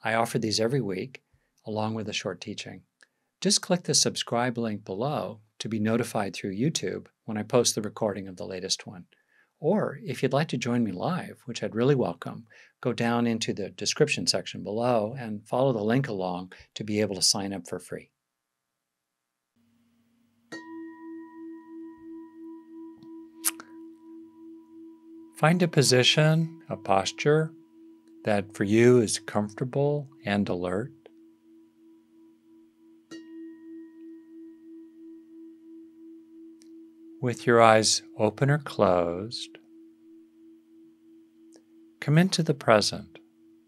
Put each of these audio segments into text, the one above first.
I offer these every week, along with a short teaching. Just click the subscribe link below to be notified through YouTube when I post the recording of the latest one. Or if you'd like to join me live, which I'd really welcome, go down into the description section below and follow the link along to be able to sign up for free. Find a position, a posture that for you is comfortable and alert. With your eyes open or closed, come into the present.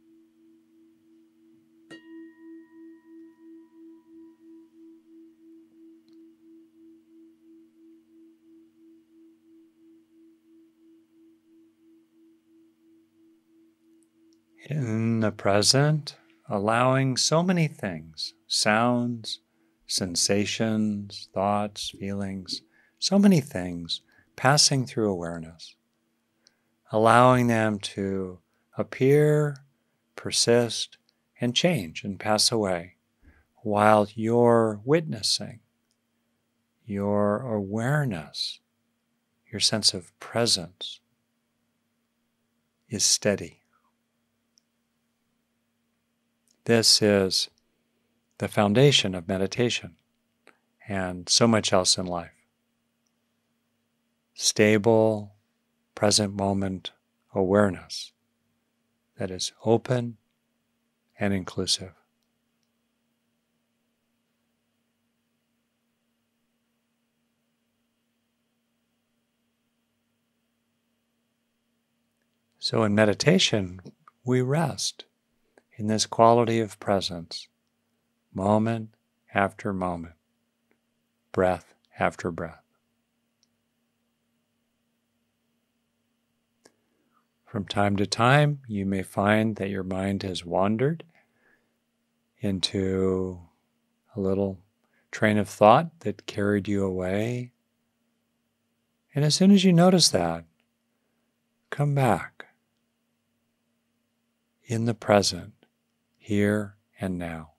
In the present, allowing so many things, sounds, sensations, thoughts, feelings, so many things passing through awareness, allowing them to appear, persist, and change and pass away while you're witnessing your awareness, your sense of presence is steady. This is the foundation of meditation and so much else in life. Stable, present moment awareness that is open and inclusive. So in meditation, we rest in this quality of presence, moment after moment, breath after breath. From time to time, you may find that your mind has wandered into a little train of thought that carried you away. And as soon as you notice that, come back in the present, here and now.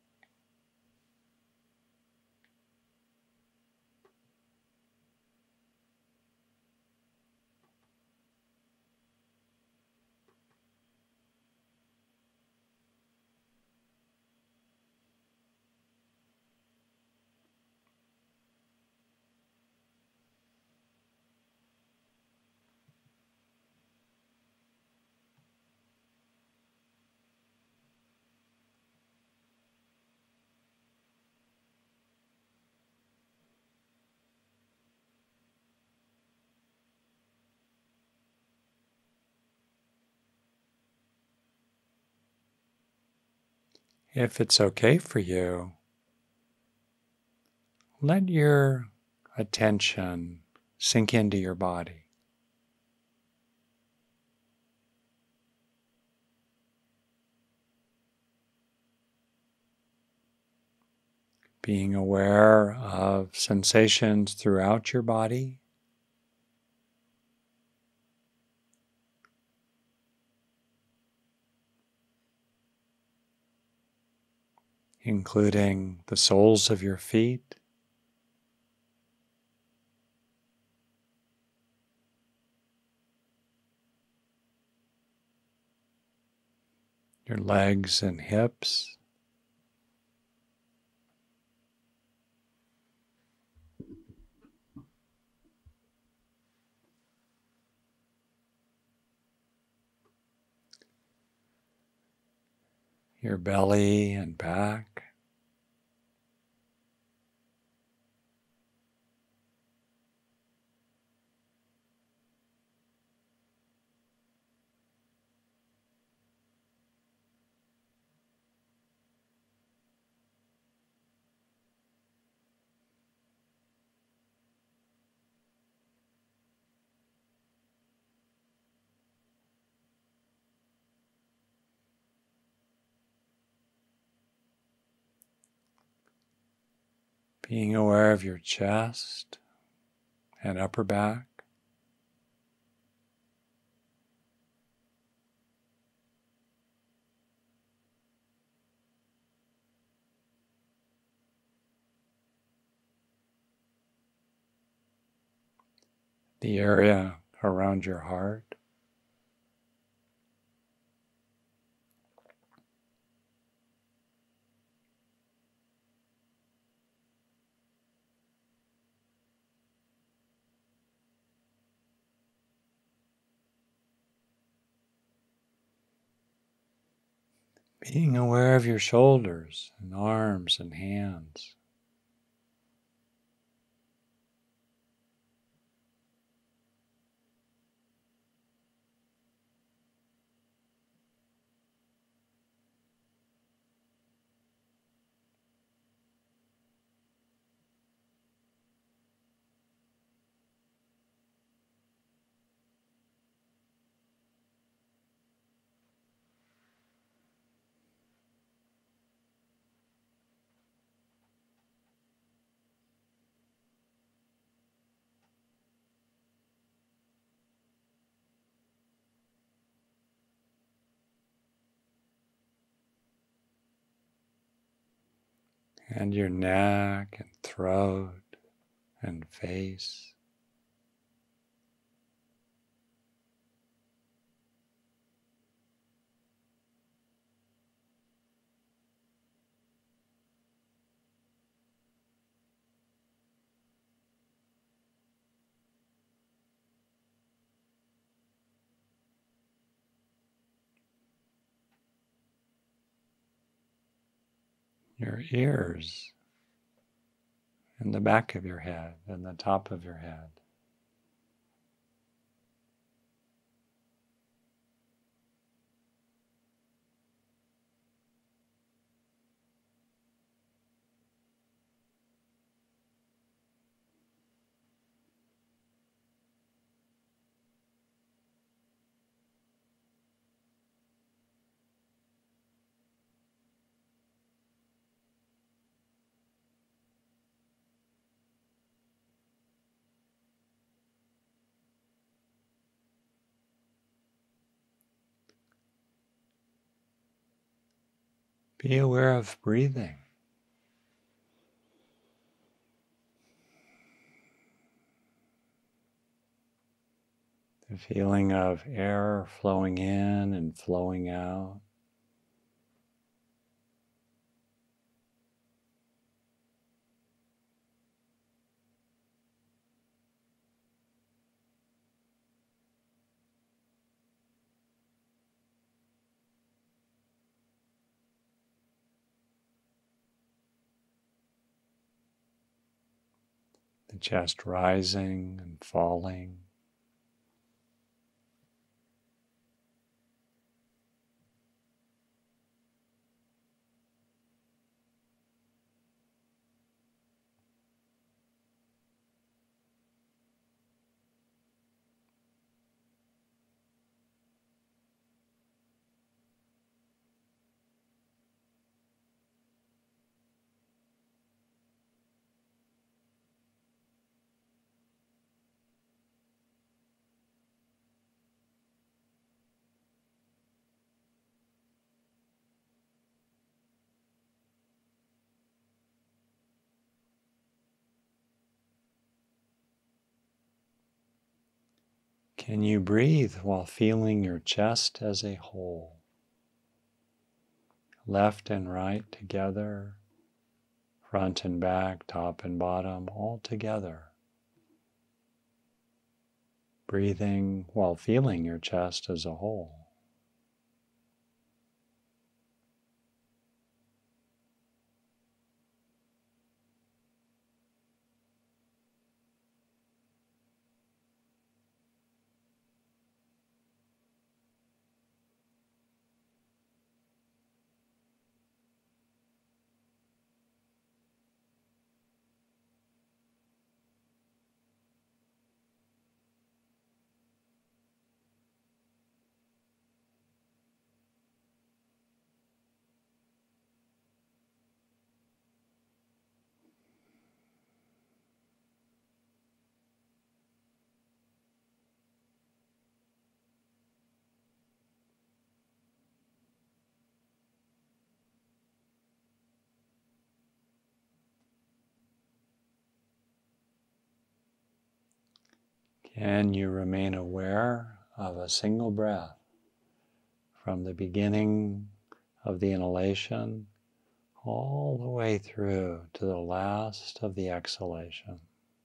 If it's okay for you, let your attention sink into your body. Being aware of sensations throughout your body. Including the soles of your feet, your legs and hips, your belly and back. Being aware of your chest and upper back. the area around your heart. Being aware of your shoulders and arms and hands. And your neck and throat and face. Your ears and the back of your head and the top of your head. Be aware of breathing. The feeling of air flowing in and flowing out. The chest rising and falling. Can you breathe while feeling your chest as a whole? Left and right together, front and back, top and bottom, all together. Breathing while feeling your chest as a whole. And you remain aware of a single breath from the beginning of the inhalation all the way through to the last of the exhalation.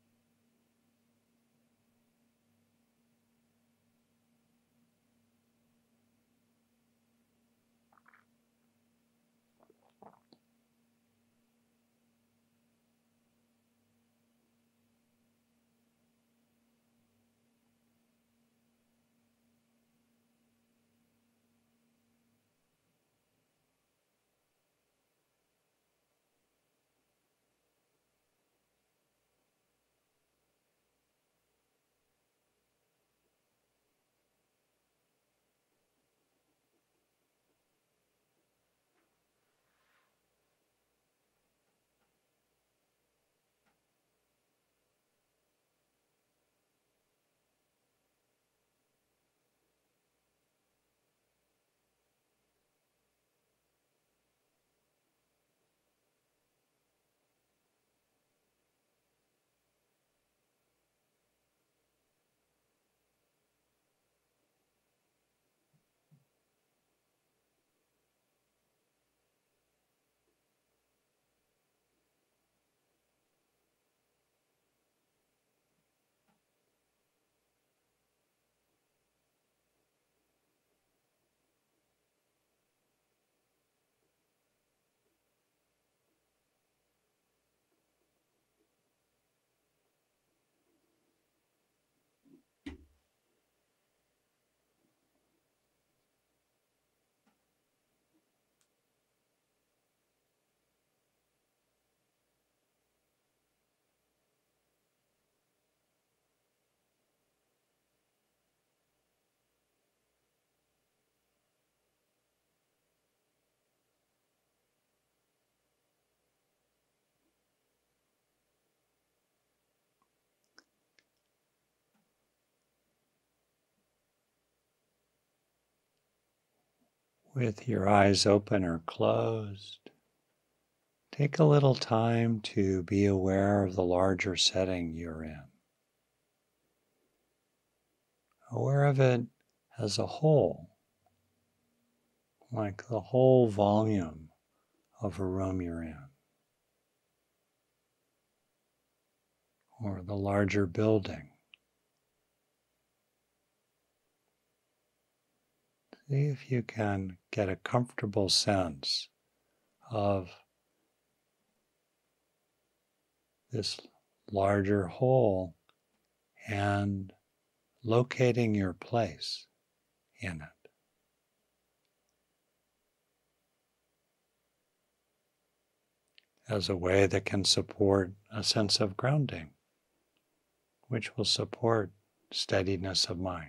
With your eyes open or closed, take a little time to be aware of the larger setting you're in. Aware of it as a whole, like the whole volume of a room you're in, or the larger building. See if you can get a comfortable sense of this larger whole and locating your place in it. As a way that can support a sense of grounding, which will support steadiness of mind.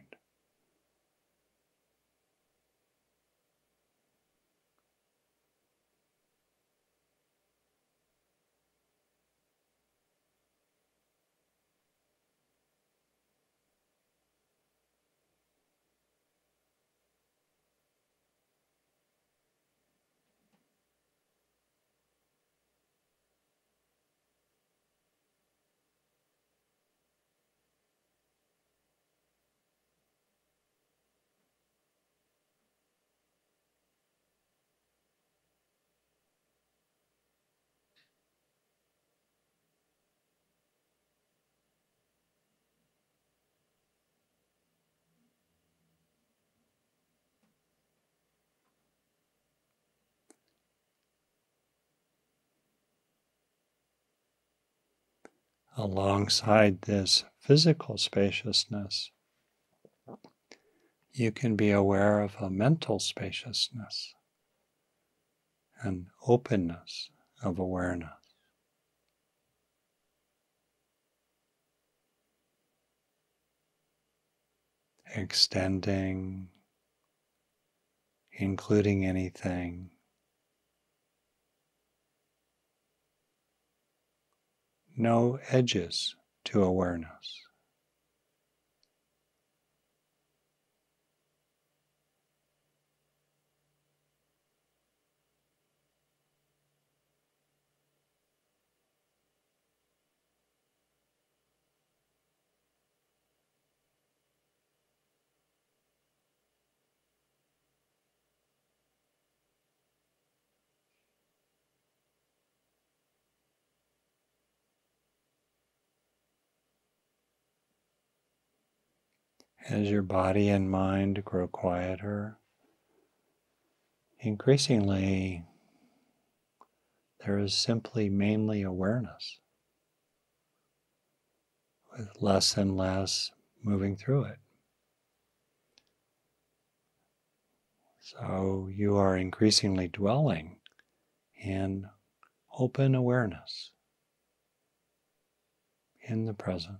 Alongside this physical spaciousness, you can be aware of a mental spaciousness and openness of awareness. Extending, including anything. No edges to awareness. As your body and mind grow quieter, increasingly there is simply mainly awareness, with less and less moving through it. So you are increasingly dwelling in open awareness in the present.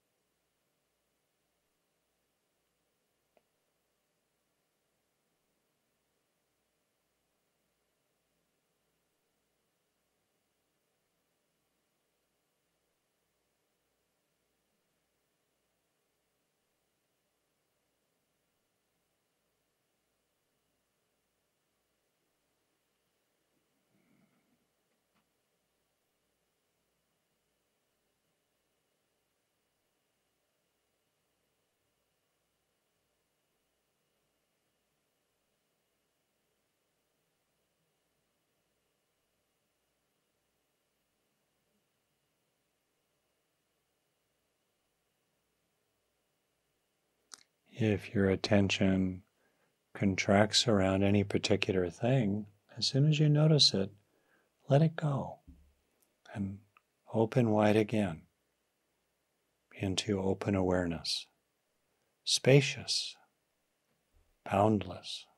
If your attention contracts around any particular thing, as soon as you notice it, let it go and open wide again into open awareness, spacious, boundless.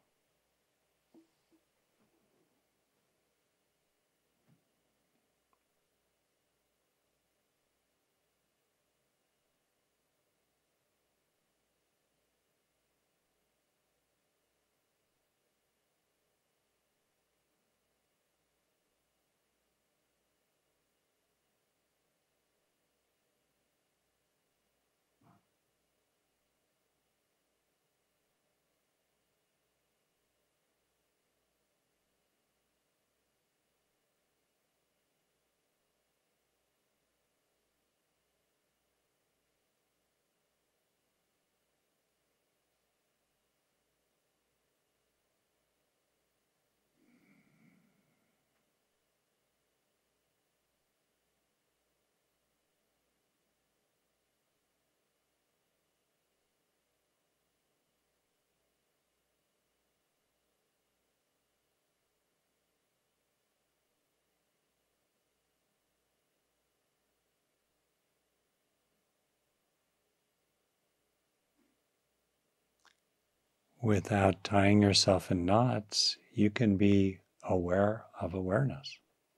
Without tying yourself in knots, you can be aware of awareness,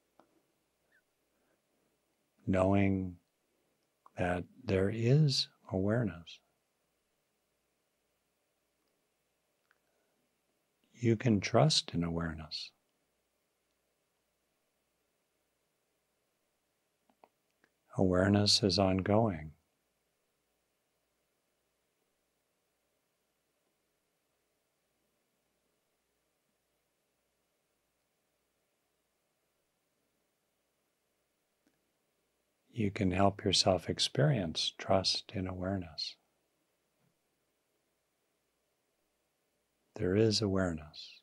knowing that there is awareness. You can trust in awareness. Awareness is ongoing. You can help yourself experience trust in awareness. There is awareness.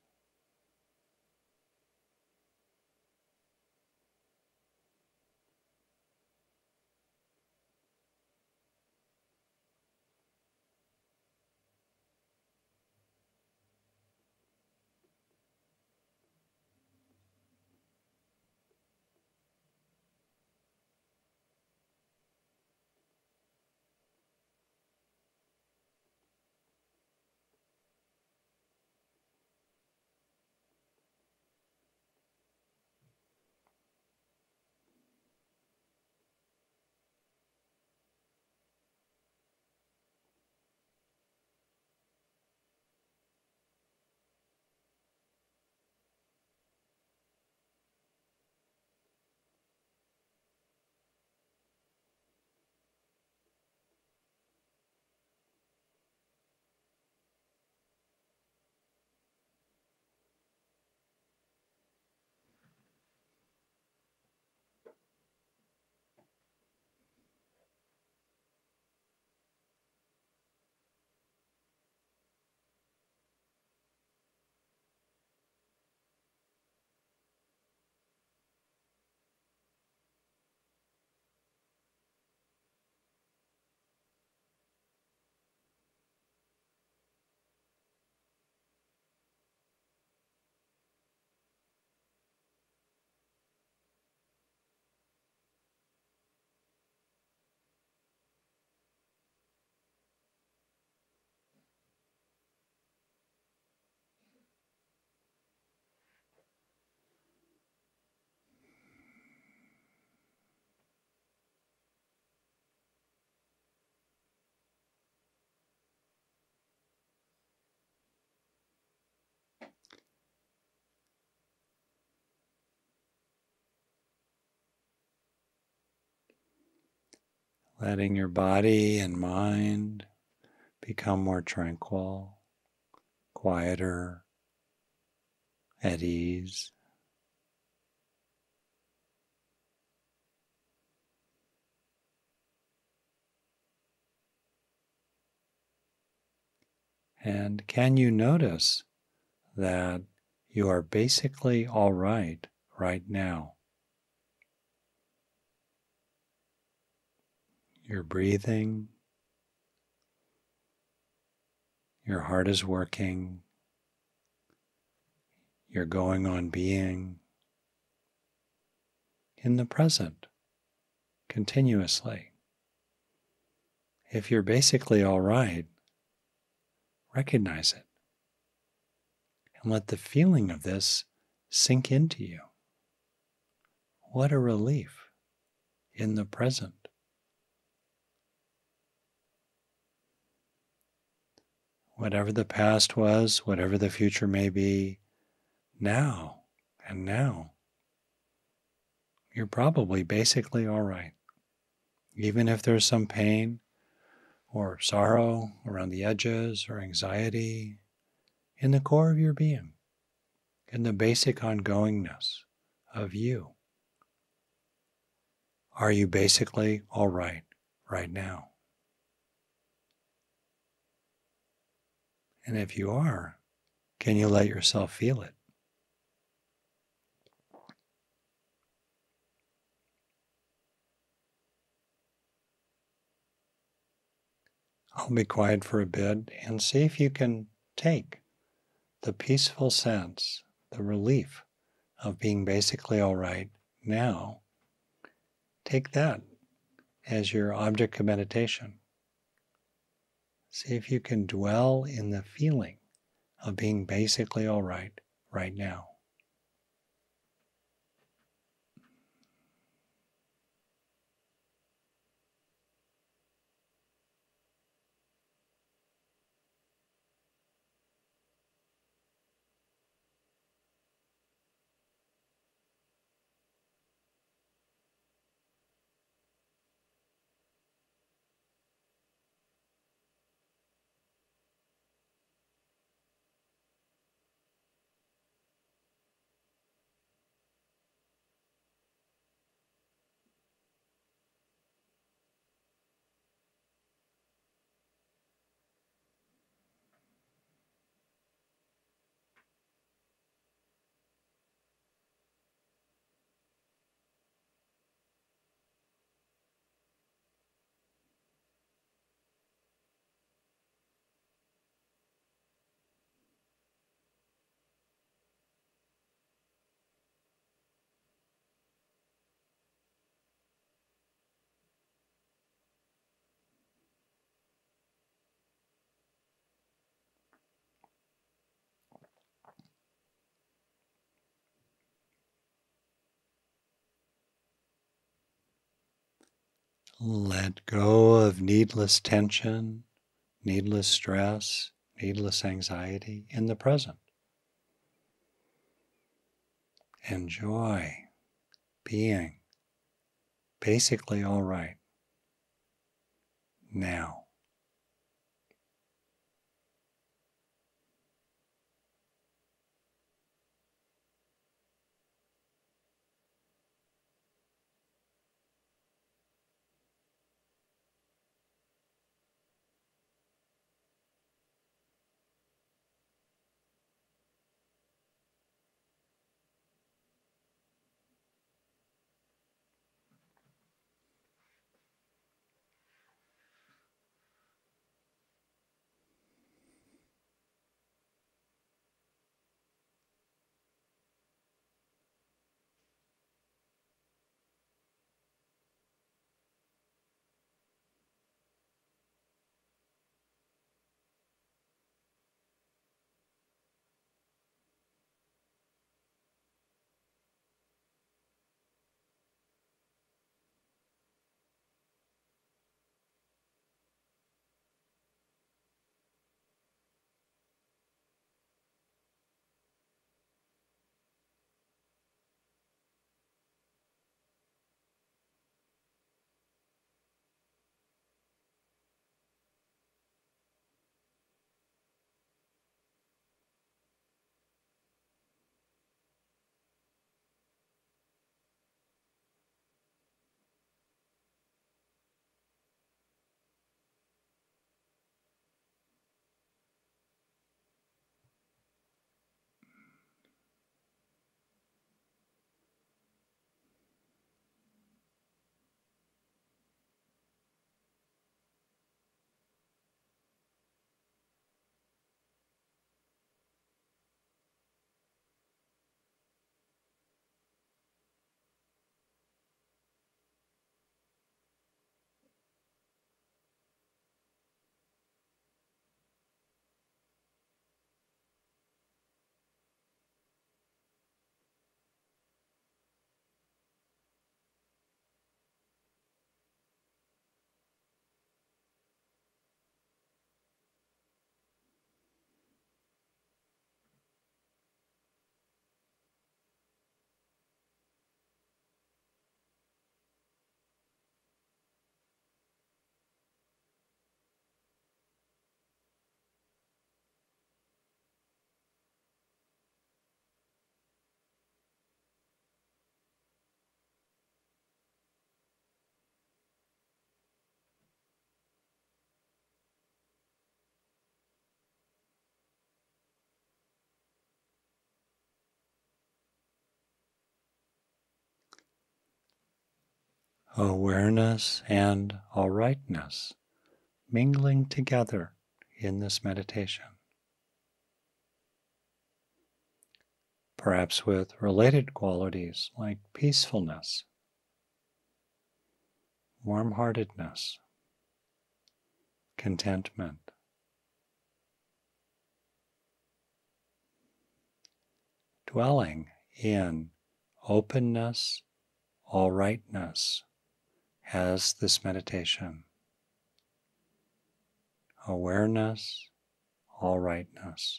letting your body and mind become more tranquil, quieter, at ease. And can you notice that you are basically all right now? You're breathing, your heart is working, you're going on being in the present continuously. If you're basically all right, recognize it and let the feeling of this sink into you. What a relief in the present. Whatever the past was, whatever the future may be, now and now, you're probably basically all right. Even if there's some pain or sorrow around the edges or anxiety, in the core of your being, in the basic ongoingness of you, are you basically all right now? And if you are, can you let yourself feel it? I'll be quiet for a bit and see if you can take the peaceful sense, the relief of being basically all right now. Take that as your object of meditation. See if you can dwell in the feeling of being basically all right now. Let go of needless tension, needless stress, needless anxiety in the present. Enjoy being basically all right now. Awareness and all rightness mingling together in this meditation, perhaps with related qualities like peacefulness, warm-heartedness, contentment. Dwelling in openness, all rightness as this meditation. Awareness, all rightness.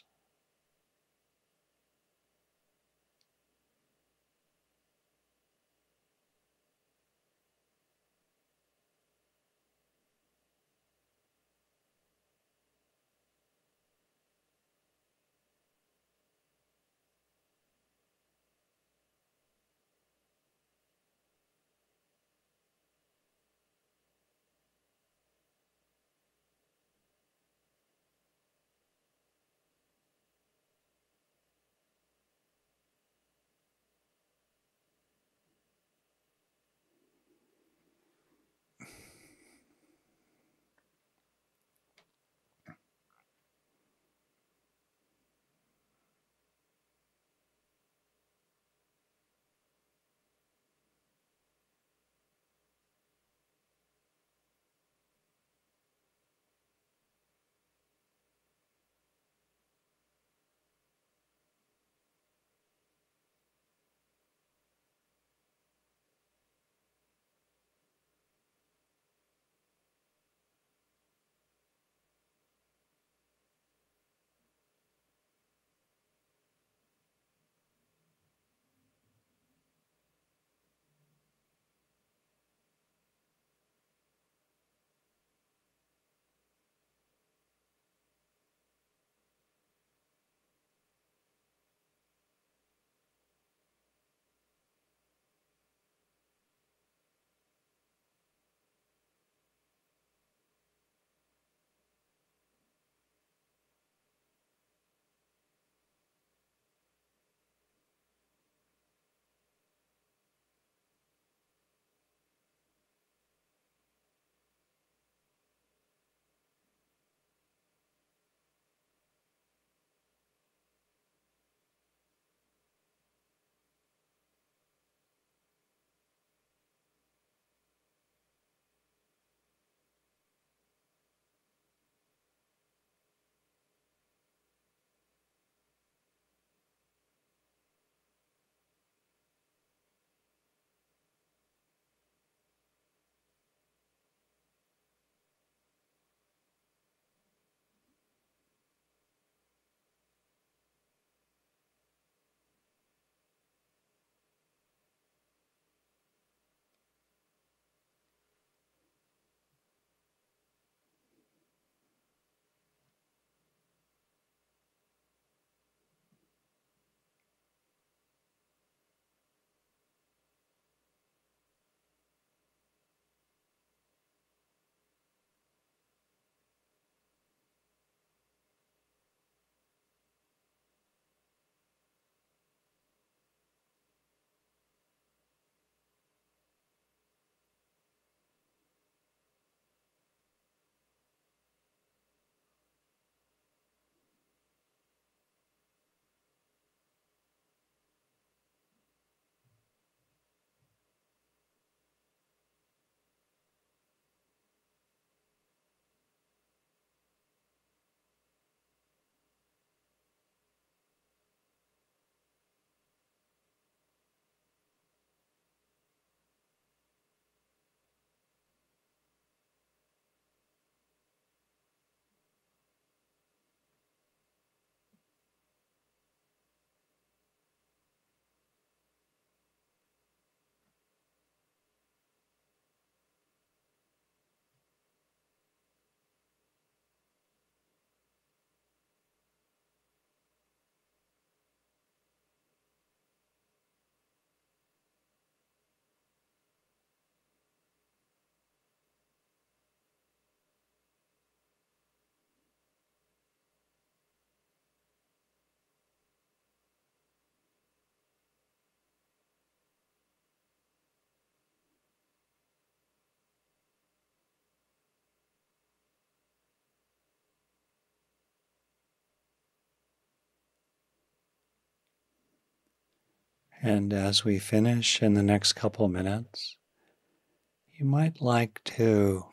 And as we finish in the next couple minutes, you might like to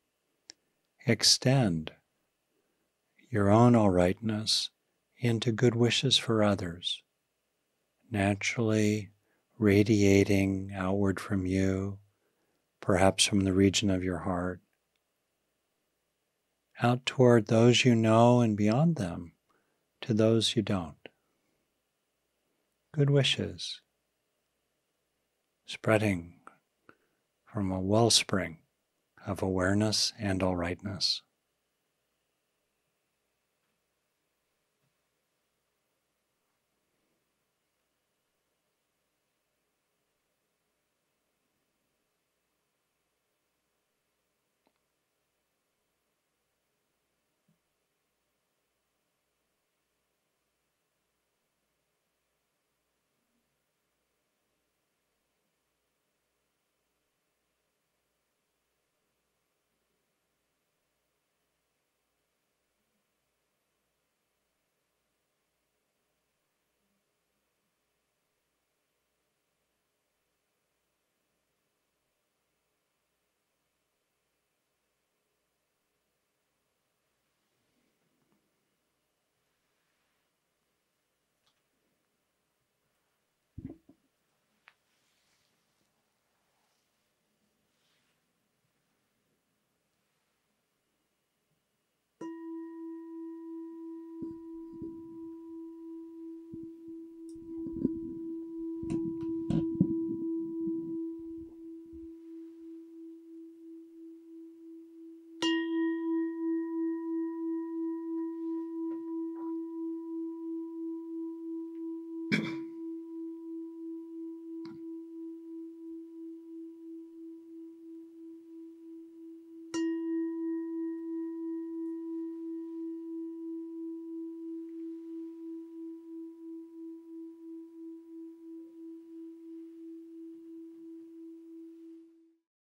extend your own alrightness into good wishes for others, naturally radiating outward from you, perhaps from the region of your heart, out toward those you know and beyond them, to those you don't. Good wishes, spreading from a wellspring of awareness and alrightness.